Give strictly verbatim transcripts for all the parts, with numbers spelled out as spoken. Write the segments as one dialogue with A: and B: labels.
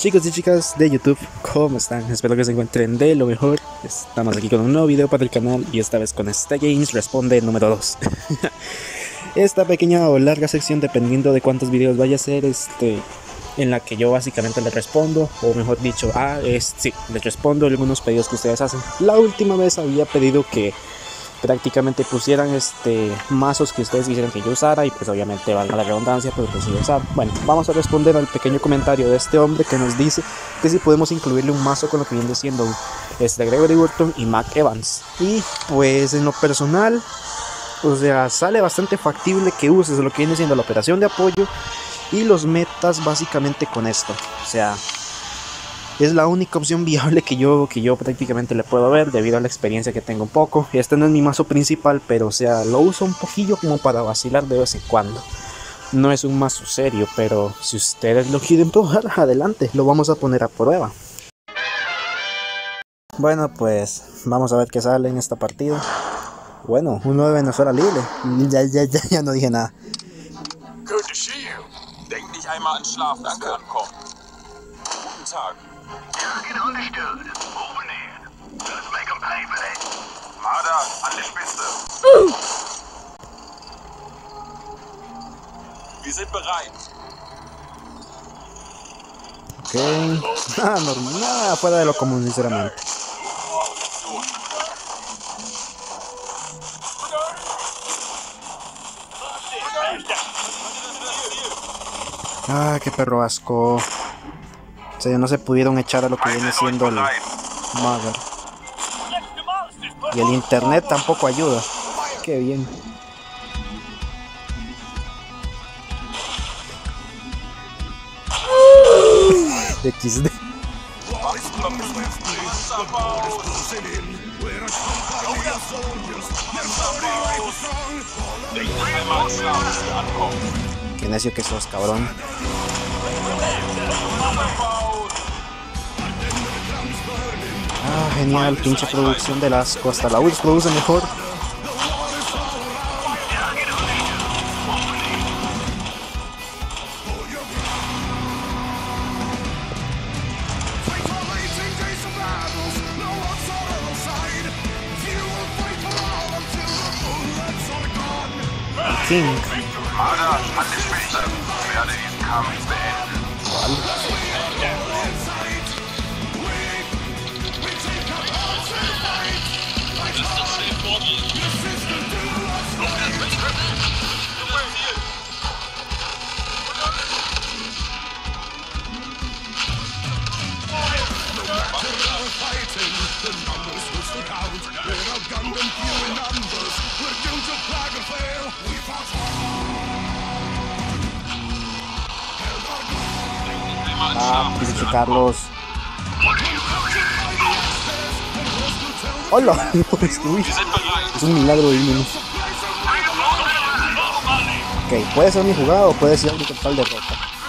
A: Chicos y chicas de YouTube, ¿cómo están? Espero que se encuentren de lo mejor. Estamos aquí con un nuevo video para el canal y esta vez con Este Games Responde número dos. Esta pequeña o larga sección, dependiendo de cuántos videos vaya a ser, este, en la que yo básicamente les respondo, o mejor dicho, ah, es, sí, les respondo algunos pedidos que ustedes hacen. La última vez había pedido que prácticamente pusieran este mazos que ustedes quisieran que yo usara y pues obviamente valga la redundancia, pues los iba a usar. Bueno, vamos a responder al pequeño comentario de este hombre que nos dice que si podemos incluirle un mazo con lo que viene siendo este Gregory Burton y Mac Evans. Y pues en lo personal, o sea, sale bastante factible que uses lo que viene siendo la operación de apoyo y los metas básicamente con esto. O sea, es la única opción viable que yo, que yo prácticamente le puedo ver debido a la experiencia que tengo un poco. Este no es mi mazo principal, pero o sea, lo uso un poquillo como para vacilar de vez en cuando. No es un mazo serio, pero si ustedes lo quieren probar, adelante, lo vamos a poner a prueba. Bueno, pues vamos a ver qué sale en esta partida. Bueno, uno de Venezuela libre. Ya, ya, ya, ya no dije nada.
B: Good to see you. Denk nicht einmal an Schlaf, danke ankommen. Guten Tag.
C: Target understood. Moving in. Let's make them pay for that.
B: Marder, an die Spitze. Wir sind bereit.
A: Ok. Nada normal, nada fuera de lo común, sinceramente. Ah, qué perro asco. O sea, no se pudieron echar a lo que viene siendo el Mother. Y el internet tampoco ayuda. Qué bien. equis de. Qué necio que sos, cabrón. Ah, genial, pinche producción del asco. Hasta la U R S S produce mejor. King.
B: Marder, an die Spitze. Ich werde diesen Kampf beenden.
A: Ah, pinche Carlos. Hola, no estoy. Es un milagro divino. Ok, puede ser mi jugada o puede ser mi total derrota.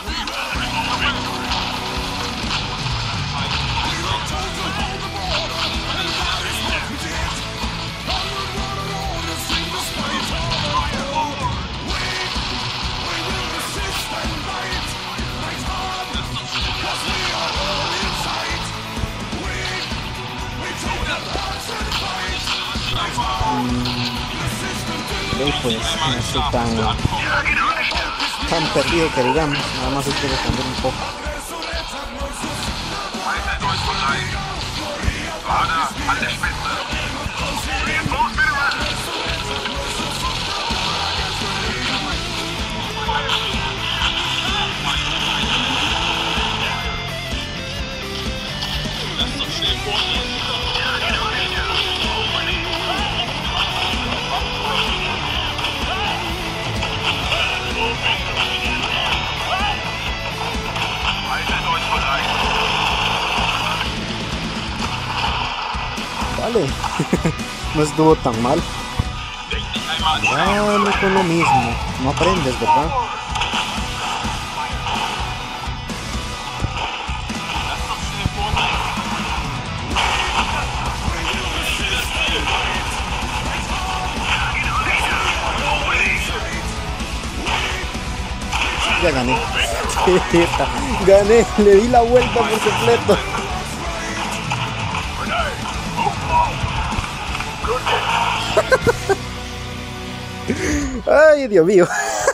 A: Ok, pues no estoy tan, tan perdido que digamos, nada más hay que defender un poco.
B: Marder, an die Spitze.
A: Vale, no estuvo tan mal. Dale con lo mismo, no aprendes, ¿verdad? Ya gané. Gané, le di la vuelta por completo. Ay, Dios mío.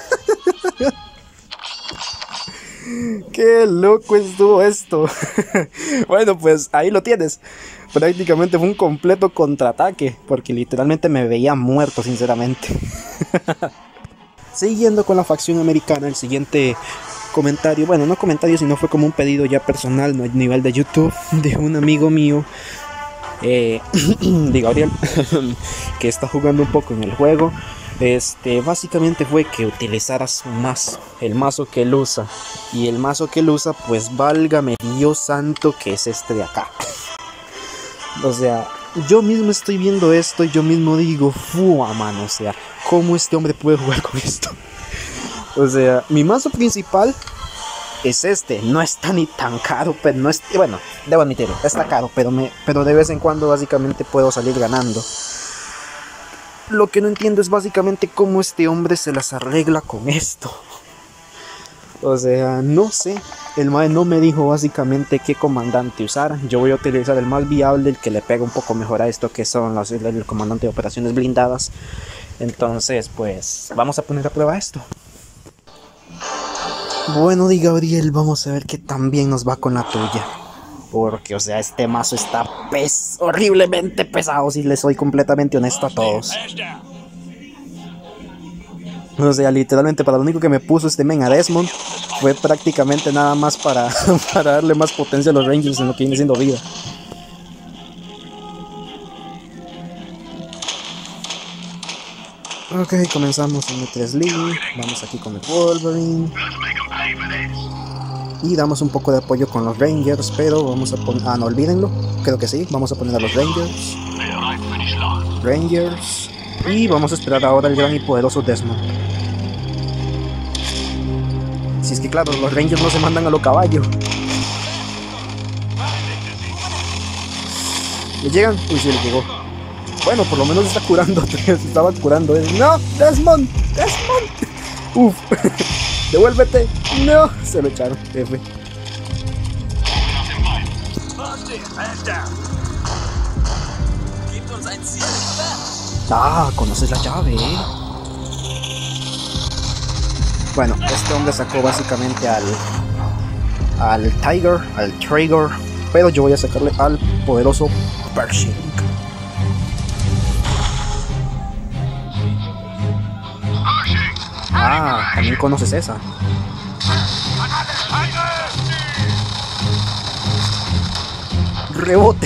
A: Qué loco estuvo esto. Bueno, pues ahí lo tienes. Prácticamente fue un completo contraataque, porque literalmente me veía muerto, sinceramente. Siguiendo con la facción americana, el siguiente comentario, bueno, no comentario, sino fue como un pedido ya personal, no a nivel de YouTube, de un amigo mío, eh, de Gabriel, que está jugando un poco en el juego. Este, básicamente fue que utilizara su mazo, el mazo que él usa. Y el mazo que él usa, pues válgame Dios santo, que es este de acá. O sea, yo mismo estoy viendo esto y yo mismo digo, fua, mano, o sea, ¿cómo este hombre puede jugar con esto? O sea, mi mazo principal es este, no está ni tan caro, pero no es, bueno, debo admitirlo, está caro, pero, me, pero de vez en cuando básicamente puedo salir ganando. Lo que no entiendo es básicamente cómo este hombre se las arregla con esto. O sea, no sé. El mae no me dijo básicamente qué comandante usar. Yo voy a utilizar el más viable, el que le pega un poco mejor a esto, que son los, el comandante de operaciones blindadas. Entonces, pues, vamos a poner a prueba esto. Bueno, di Gabriel, vamos a ver qué tan bien nos va con la tuya. Porque, o sea, este mazo está pes horriblemente pesado, si les soy completamente honesto a todos. O sea, literalmente para lo único que me puso este men a Desmond fue prácticamente nada más para, para darle más potencia a los Rangers en lo que viene siendo vida. Ok, comenzamos en el tres Lee, vamos aquí con el Wolverine. Y damos un poco de apoyo con los Rangers, pero vamos a poner... Ah, no, olvídenlo. Creo que sí. Vamos a poner a los Rangers. Rangers. Y vamos a esperar ahora el gran y poderoso Desmond. Si es que claro, los Rangers no se mandan a lo caballo. ¿Le llegan? Uy, sí, le llegó. Bueno, por lo menos está curando. Estaba curando. ¡No! ¡Desmond! ¡Desmond! ¡Uf! ¡Devuélvete! ¡No! Se lo echaron, F. Ah, conoces la llave, ¿eh? Bueno, este hombre sacó básicamente al... Al Tiger, al Trigger. Pero yo voy a sacarle al poderoso Pershing. Ah, también conoces esa. Rebote.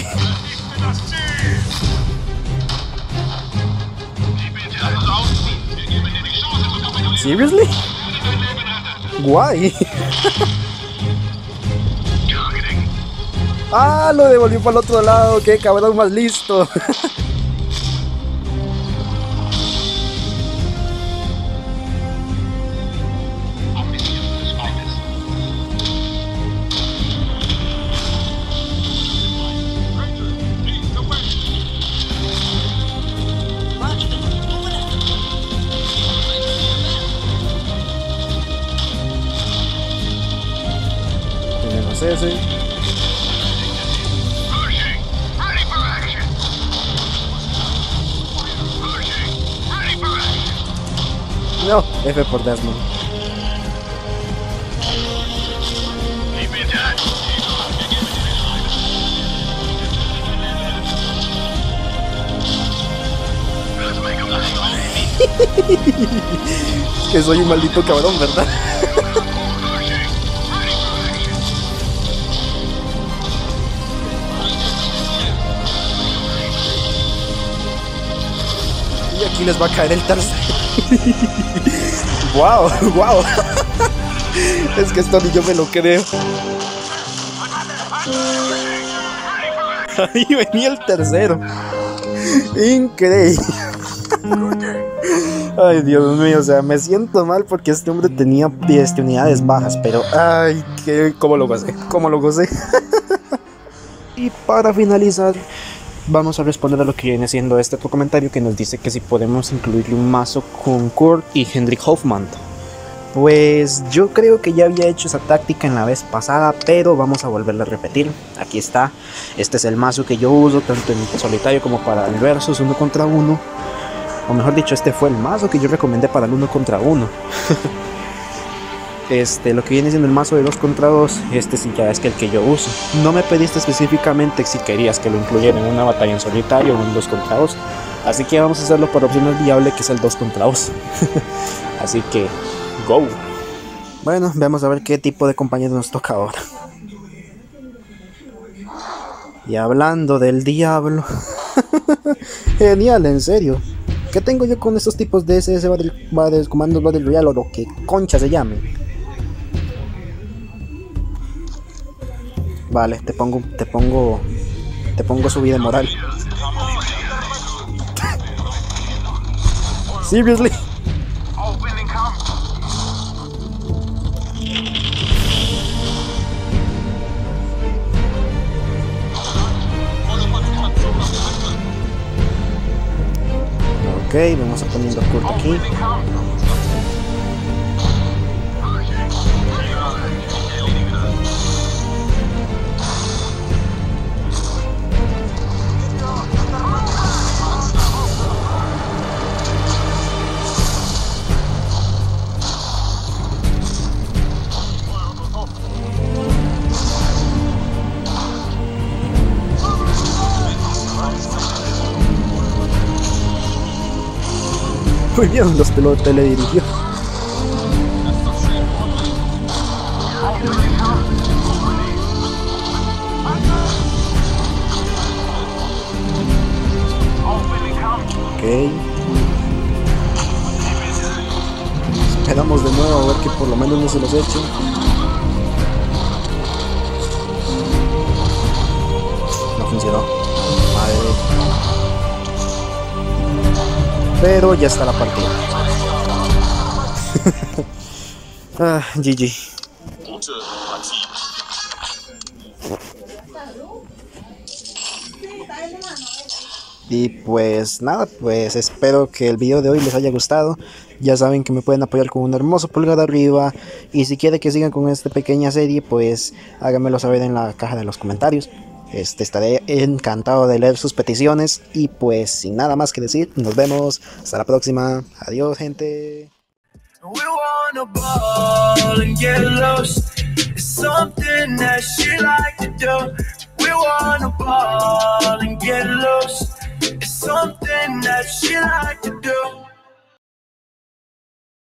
A: Seriously? Guay. Ah, lo devolvió para el otro lado. Qué cabrón más listo. Tenemos ese. No, F por Desmond. Que soy un maldito cabrón, ¿verdad? Y aquí les va a caer el tercer. Wow, wow. Es que esto ni yo me lo creo. Ahí venía el tercero. Increíble. Ay, Dios mío, o sea, me siento mal porque este hombre tenía diez unidades bajas, pero ay, que cómo lo gocé, cómo lo gocé. Y para finalizar, vamos a responder a lo que viene siendo este otro comentario que nos dice que si podemos incluirle un mazo con Kurt y Hendrik Hoffman. Pues yo creo que ya había hecho esa táctica en la vez pasada, pero vamos a volverla a repetir. Aquí está, este es el mazo que yo uso tanto en solitario como para el versus uno contra uno. O mejor dicho, este fue el mazo que yo recomendé para el uno contra uno. Este, lo que viene siendo el mazo de dos contra dos, este sí ya es que el que yo uso. No me pediste específicamente si querías que lo incluyera en una batalla en solitario o en dos contra dos. Así que vamos a hacerlo por opción viable, que es el dos contra dos. Así que, go. Bueno, veamos a ver qué tipo de compañero nos toca ahora. Y hablando del diablo. Genial, en serio. ¿Qué tengo yo con estos tipos de S S Battle, Battle, comandos Battle Royale o lo que concha se llame? Vale, te pongo, te pongo, te pongo subida moral. Seriously. Ok, vamos a poniendo Kurt aquí. Muy bien, los lo teledirigió. Ok. Esperamos de nuevo a ver que por lo menos no se los echen. No funcionó. Madre. Pero ya está la partida. Ah, G G. Y pues nada, pues espero que el video de hoy les haya gustado. Ya saben que me pueden apoyar con un hermoso pulgar arriba. Y si quieren que sigan con esta pequeña serie, pues háganmelo saber en la caja de los comentarios. Este, estaré encantado de leer sus peticiones. Y pues sin nada más que decir, nos vemos. Hasta la próxima. Adiós, gente. We wanna ball and get lost. It's something that she like to do. We wanna ball and get lost. It's something that she like to do.